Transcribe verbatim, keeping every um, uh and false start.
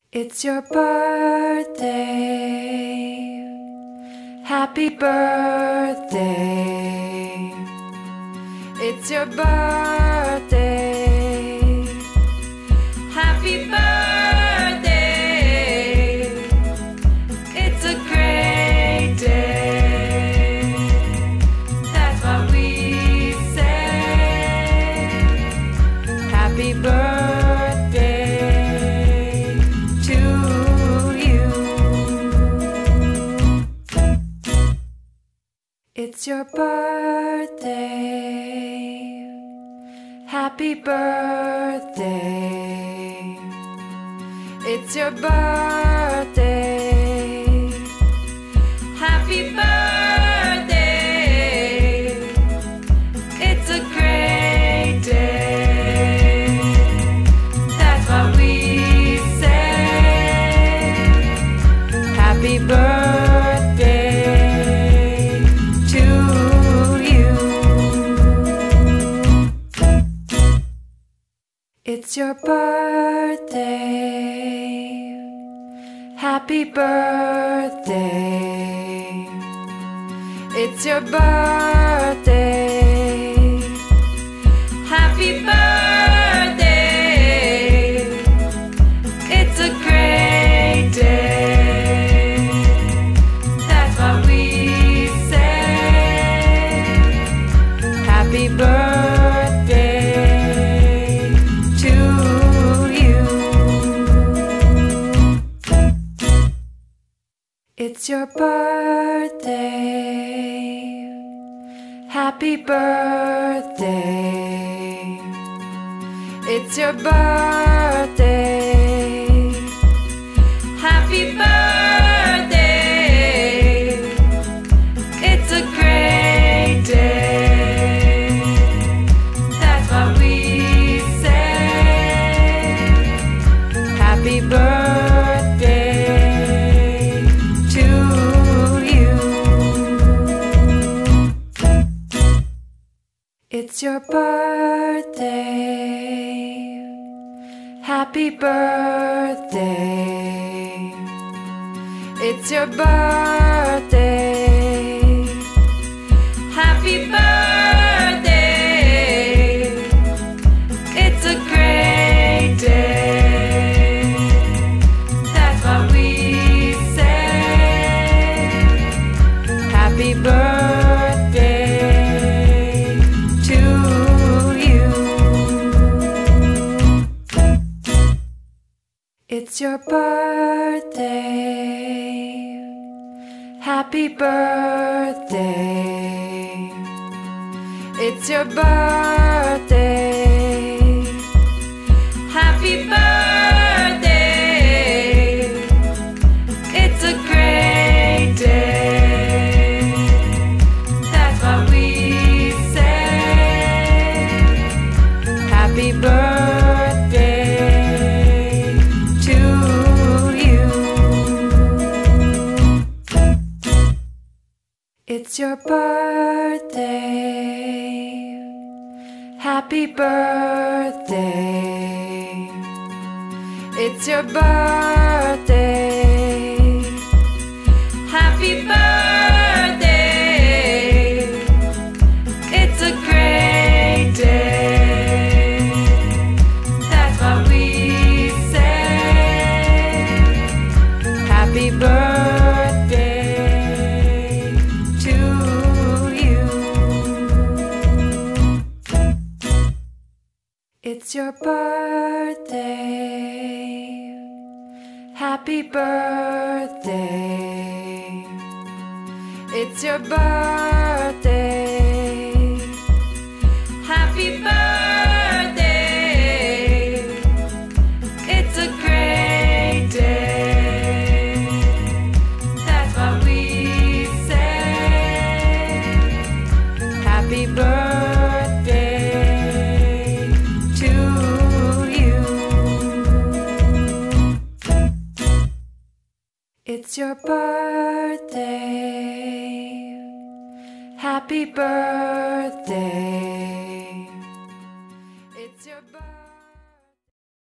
It's your birthday. Happy birthday. It's your birthday. Happy birthday. It's a great day. That's what we say. Happy birthday to you. It's your birthday. Happy birthday. It's your birthday. Happy birthday. It's a great day. That's what we say. Happy birthday to you. It's your birthday. Happy birthday. It's your birthday. Happy birthday. It's a great day. That's what we say. Happy birthday to you. It's your birthday. Happy birthday. It's your birthday. Happy birthday. It's a great day. That's what we say. Happy birthday to you. It's your birthday. Happy birthday. It's your birthday. Happy birthday. It's a great day. That's what we say. Happy birthday to you. It's your birthday. Happy birthday. It's your birthday. Happy birthday. It's a great day. That's what we say. Happy birthday to you. It's your birthday. Happy birthday. It's your birthday. Happy birthday. It's a great day. That's what we say. Happy birthday to you. It's your birthday. Happy birthday. It's your birthday. Happy birthday. It's a great day. That's what we say. Happy birthday to you. It's your birthday. Happy birthday.